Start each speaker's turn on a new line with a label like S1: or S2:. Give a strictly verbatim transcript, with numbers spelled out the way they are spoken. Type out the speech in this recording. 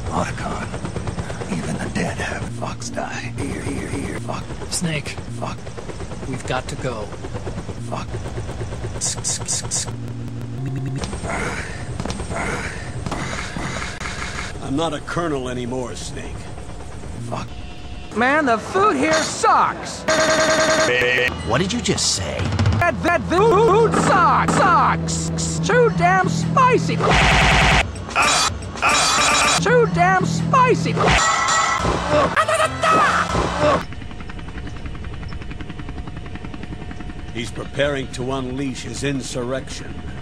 S1: Otacon. Even the dead have fucks die. Here, here, here. Fuck.
S2: Snake.
S1: Fuck.
S2: We've got to go.
S1: Fuck.
S3: I'm not a colonel anymore, Snake.
S1: Fuck.
S4: Man, the food here sucks!
S5: What did you just say?
S4: That, that food sucks! Sucks! Too damn spicy! Too damn spicy!
S3: He's preparing to unleash his insurrection.